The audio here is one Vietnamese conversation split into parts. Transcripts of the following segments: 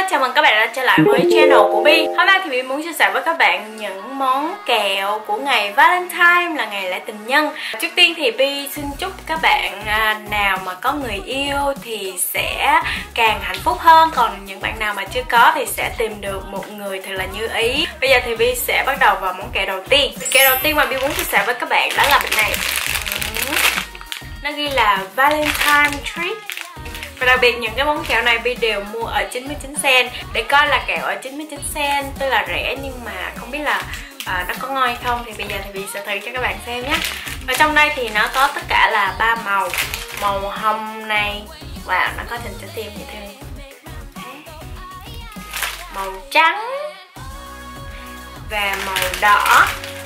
chào mừng các bạn đã trở lại với channel của Bi. Hôm nay thì Bi muốn chia sẻ với các bạn những món kẹo của ngày Valentine, là ngày lễ tình nhân. Trước tiên thì Bi xin chúc các bạn nào mà có người yêu thì sẽ càng hạnh phúc hơn, còn những bạn nào mà chưa có thì sẽ tìm được một người thật là như ý. Bây giờ thì Bi sẽ bắt đầu vào món kẹo đầu tiên. Kẹo đầu tiên mà Bi muốn chia sẻ với các bạn đó là bệnh này. Nó ghi là Valentine Treat. Và đặc biệt những cái món kẹo này Bi đều mua ở 99 cent để coi là kẹo ở 99 cent tức là rẻ, nhưng mà không biết là nó có ngon hay không. Thì bây giờ thì Bi sẽ thử cho các bạn xem nhé. Ở trong đây thì nó có tất cả là 3 màu. Màu hồng này, và nó có hình trái tim vậy thương. Màu trắng và màu đỏ.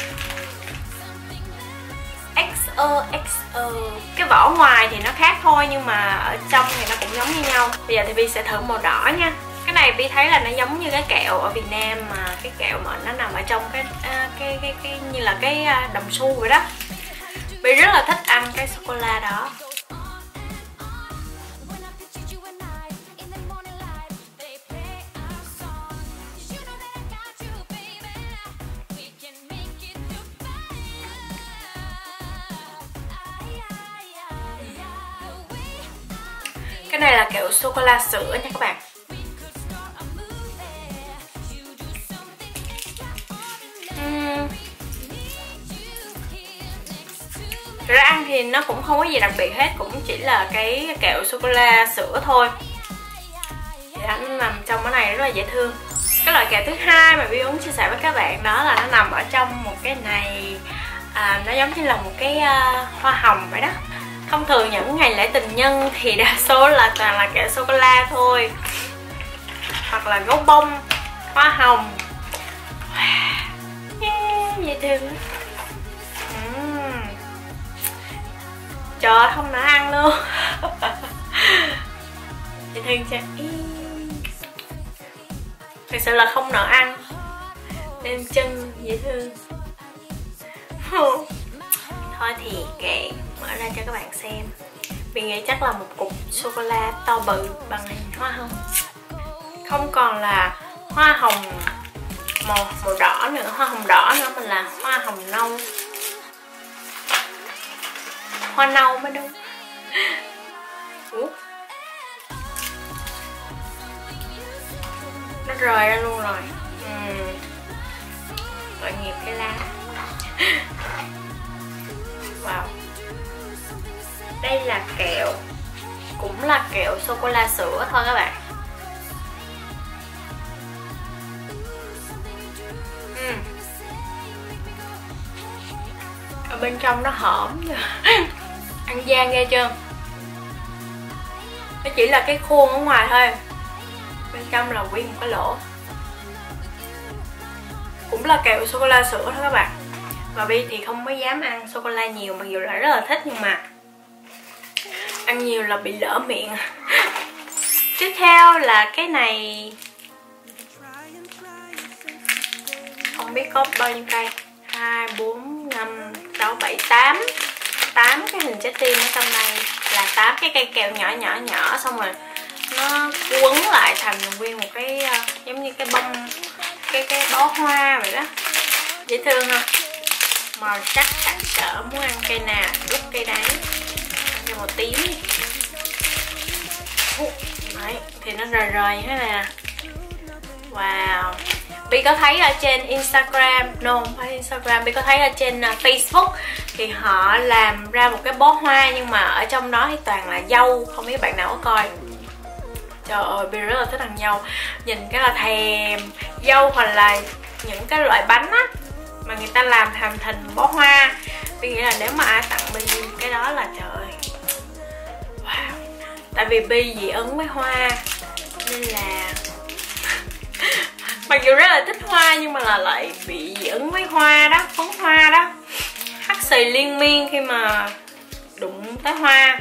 XOXO. Cái vỏ ngoài thì nó khác thôi, nhưng mà ở trong thì nó cũng giống như nhau. Bây giờ thì Bi sẽ thử màu đỏ nha. Cái này Bi thấy là nó giống như cái kẹo ở Việt Nam, mà cái kẹo mà nó nằm ở trong cái như là cái đồng xu vậy đó. Bi rất là thích ăn cái sô cô la đó. Cái này là kẹo sô cô la sữa nha các bạn. Thực ra ăn thì nó cũng không có gì đặc biệt hết, cũng chỉ là cái kẹo sô cô la sữa thôi. Thì nó nằm trong cái này rất là dễ thương. Cái loại kẹo thứ hai mà Bi muốn chia sẻ với các bạn đó là nó nằm ở trong một cái này. Nó giống như là một cái hoa hồng vậy đó. Thông thường những ngày lễ tình nhân thì đa số là toàn là kẹo sô cô la thôi, hoặc là gấu bông, hoa hồng. Dễ thương. Trời ơi, không nỡ ăn luôn. Dễ thương chưa? Thật sự là không nỡ ăn. Đem chân dễ thương. Thôi thì kệ, mở ra cho các bạn xem. Mình nghĩ chắc là một cục sô cô la to bự bằng hình hoa hồng. Không còn là hoa hồng màu đỏ nữa, hoa hồng đỏ nữa, mà là hoa hồng nâu. Hoa nâu mới đúng. Nó rời ra luôn rồi. Tội nghiệp cái lá. Wow. Đây là kẹo, cũng là kẹo sô cô la sữa thôi các bạn. Ở bên trong nó hõm. Ăn gian ghê chưa. Nó chỉ là cái khuôn ở ngoài thôi, bên trong là nguyên một cái lỗ. Cũng là kẹo sô cô la sữa thôi các bạn. Và Bi thì không có dám ăn sô cô la nhiều, mặc dù là rất là thích, nhưng mà ăn nhiều là bị lỡ miệng. Tiếp theo là cái này. Không biết có bao nhiêu cây. 2, 4, 5, 6, 7, 8 cái hình trái tim ở trong đây. Là 8 cái cây kẹo nhỏ, xong rồi nó quấn lại thành nguyên một cái giống như cái bông, cái bó hoa vậy đó. Dễ thương không? Màu sắc sặc sỡ, muốn ăn cây nào đút cây đấy. Ăn cho màu tím đi. Đấy, thì nó rời như thế này nè. Wow. Bi có thấy ở trên Instagram, không phải Instagram, Bi có thấy ở trên Facebook thì họ làm ra một cái bó hoa, nhưng mà ở trong đó thì toàn là dâu. Không biết bạn nào có coi. Trời ơi, Bi rất là thích ăn dâu. Nhìn cái là thèm. Dâu hoặc là những cái loại bánh á mà người ta làm thành bó hoa. Bi nghĩ là nếu mà ai tặng Bi cái đó là trời ơi. Wow. Tại vì Bi dị ứng với hoa, nên là mặc dù rất là thích hoa nhưng mà là lại bị dị ứng với hoa đó, phấn hoa đó. Hắt xì liên miên khi mà đụng tới hoa.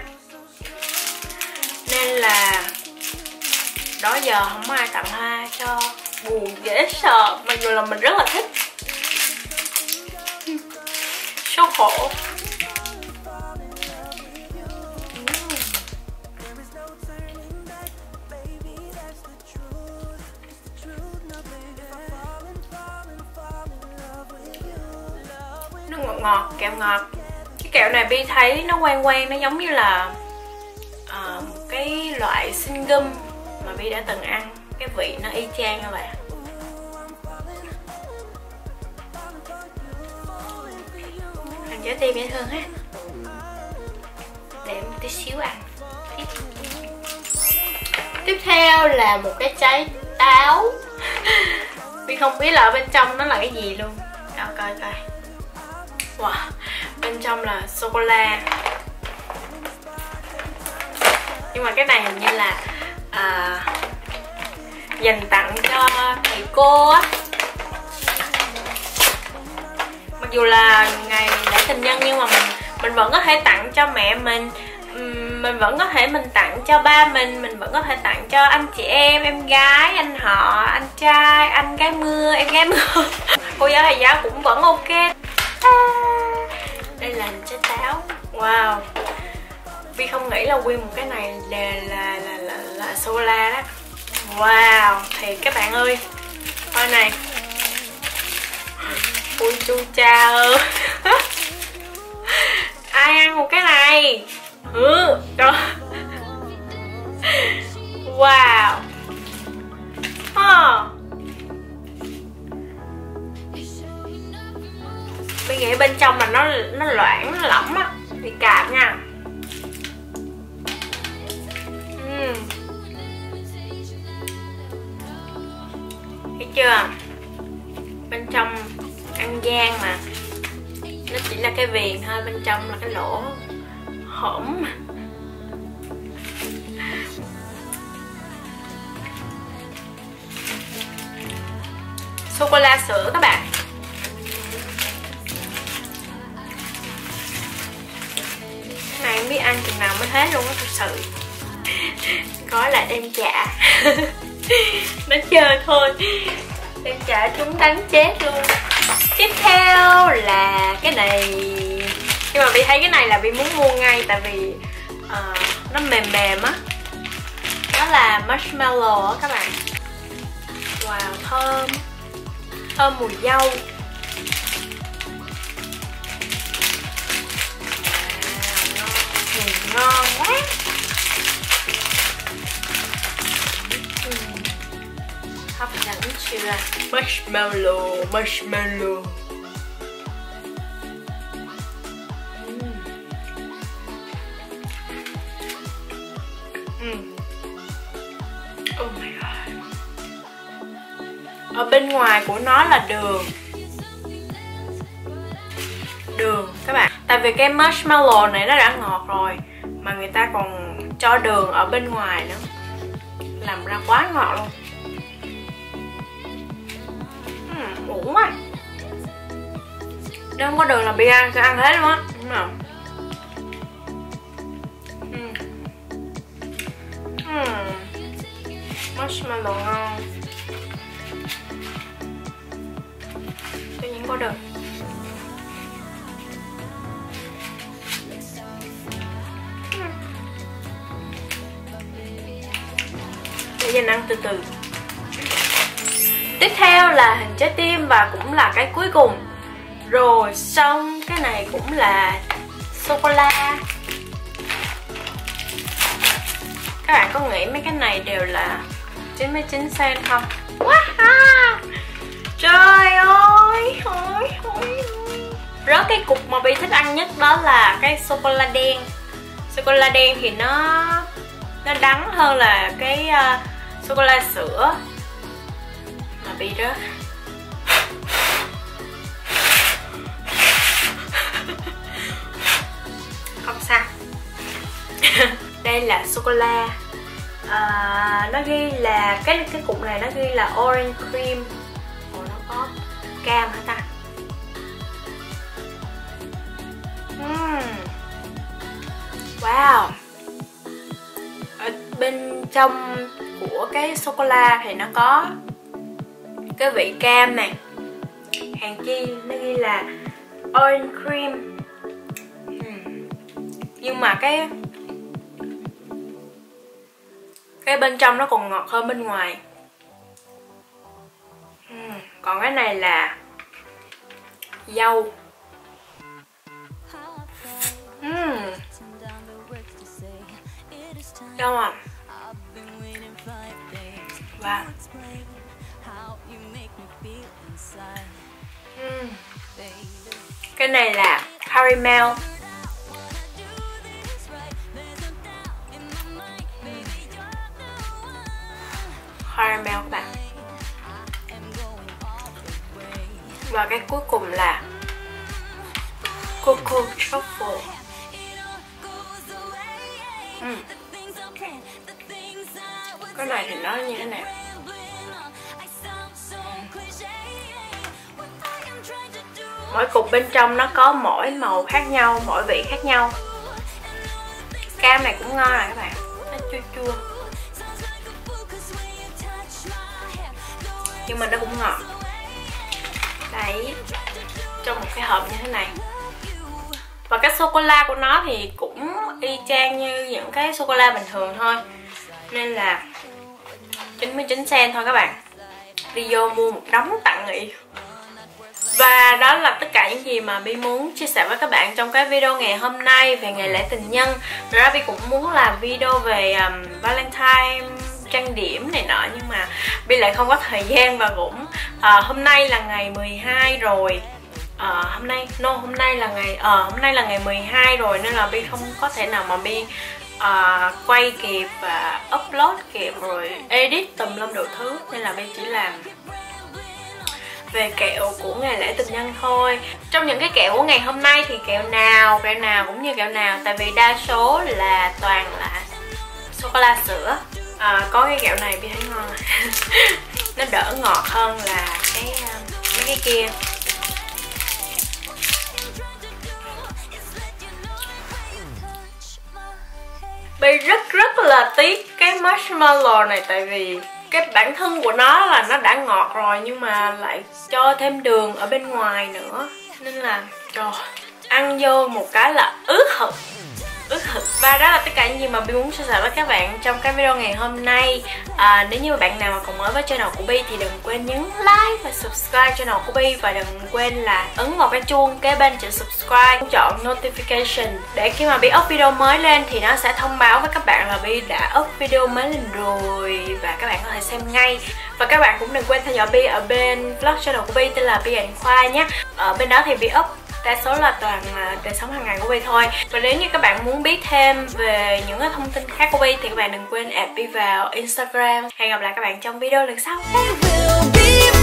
Nên là đó giờ không có ai tặng hoa cho, buồn dễ sợ. Mặc dù là mình rất là thích. Số khổ. ngọt, kẹo ngọt. Cái kẹo này Bi thấy nó quen quen, nó giống như là một cái loại sinh gum mà Bi đã từng ăn. Cái vị nó y chang các bạn. Hình trái tim dễ thương ha. Để một tí xíu ăn. Tiếp theo là một cái trái táo. Bi không biết là ở bên trong nó là cái gì luôn. Đâu coi coi. Wow, bên trong là sô-cô-la. Nhưng mà cái này hình như là dành tặng cho thầy cô á. Mặc dù là ngày lễ tình nhân nhưng mà mình vẫn có thể tặng cho mẹ mình vẫn có thể tặng cho ba mình vẫn có thể tặng cho anh chị em gái, anh họ, anh trai, anh gái mưa, em gái mưa. Cô giáo thầy giáo cũng vẫn ok. Đây là hình trái táo. Wow, Vi không nghĩ là nguyên một cái này là sô-cô-la đó. Wow, thì các bạn ơi, coi này. Ui chu cha ơi. Ai ăn một cái này? Trời. Wow. Mình nghĩ bên trong mà nó loãng, nó lỏng á, bị cạp nha. Thấy chưa? Bên trong ăn gian mà nó chỉ là cái viền thôi, bên trong là cái lỗ hổm. Sô-cô-la sữa các bạn. Cái này không biết ăn chừng nào mới hết luôn á, thật sự. Gói lại đem trả. Nó chơi thôi, đem trả chúng đánh chết luôn. Tiếp theo là cái này. Nhưng mà Bi thấy cái này là Bi muốn mua ngay. Tại vì nó mềm mềm á. Đó là marshmallow á các bạn. Wow, thơm. Thơm mùi dâu. Wow, ngon quá. Hấp dẫn chưa? Marshmallow, marshmallow. Oh my god. Ở bên ngoài của nó là đường. Đường các bạn. Tại vì cái marshmallow này nó đã ngọt rồi mà người ta còn cho đường ở bên ngoài nữa, làm ra quá ngọt luôn. Uổng quá. Nếu không có đường là Bi ăn sẽ ăn hết luôn á. Đúng không? Marshmallow ngon. Tự nhiên có đường. Để dành ăn từ từ. Tiếp theo là hình trái tim và cũng là cái cuối cùng. Rồi xong cái này cũng là sô-cô-la. Các bạn có nghĩ mấy cái này đều là 99 cent không? Wow. Trời ơi, rớt cái cục mà Bi thích ăn nhất đó là cái sô-cô-la đen. Sô-cô-la đen thì nó đắng hơn là cái sô-cô-la sữa mà Bi rớt. Không sao. Đây là sô-cô-la. Nó ghi là cái cục này nó ghi là orange cream. Ồ, nó có cam hả ta? Wow. Ở bên trong của cái sô-cô-la thì nó có cái vị cam này. Hàng chi nó ghi là orange cream. Nhưng mà cái bên trong nó còn ngọt hơn bên ngoài. Còn cái này là dâu. Đúng không? Và cái này là caramel. Caramel các bạn. Và cái cuối cùng là Cocoa Truffle. Cái này thì nó như thế nào? Mỗi cục bên trong nó có mỗi màu khác nhau, mỗi vị khác nhau. Cam này cũng ngon này các bạn. Nó chua chua, nhưng mà nó cũng ngọt. Đấy, trong một cái hộp như thế này. Và cái sô-cô-la của nó thì cũng y chang như những cái sô-cô-la bình thường thôi, nên là 99 cent thôi các bạn. Đi vô mua một đống tặng nghỉ. Và đó là tất cả những gì mà Bi muốn chia sẻ với các bạn trong cái video ngày hôm nay về ngày lễ tình nhân. Thật ra Bi cũng muốn làm video về Valentine, trang điểm này nọ, nhưng mà Bi lại không có thời gian. Và cũng hôm nay là ngày 12 rồi. Hôm nay là ngày 12 rồi, nên là Bi không có thể nào mà Bi quay kịp và upload kịp rồi edit tùm lum đủ thứ, nên là Bi chỉ làm về kẹo của ngày lễ tình nhân thôi. Trong những cái kẹo của ngày hôm nay thì kẹo nào cũng như kẹo nào, tại vì đa số là toàn là sô-cô-la sữa. Có cái kẹo này Bi thấy ngon. Nó đỡ ngọt hơn là mấy cái kia. Bi rất là tiếc cái marshmallow này, tại vì cái bản thân của nó là nó đã ngọt rồi, nhưng mà lại cho thêm đường ở bên ngoài nữa, nên là trời, ăn vô một cái là ướt hực. Và đó là tất cả những gì mà Bi muốn chia sẻ với các bạn trong cái video ngày hôm nay. Nếu như bạn nào mà còn mới với channel của Bi thì đừng quên nhấn like và subscribe channel của Bi, và đừng quên là ấn vào cái chuông kế bên chữ subscribe, chọn notification để khi mà Bi up video mới lên thì nó sẽ thông báo với các bạn là Bi đã up video mới lên rồi, và các bạn có thể xem ngay. Và các bạn cũng đừng quên theo dõi Bi ở bên vlog channel của Bi tên là Bi and Khoa nhé. Ở bên đó thì Bi up đa số là toàn đời sống hàng ngày của Bi thôi. Và nếu như các bạn muốn biết thêm về những cái thông tin khác của Bi thì các bạn đừng quên add Bi vào Instagram. Hẹn gặp lại các bạn trong video lần sau.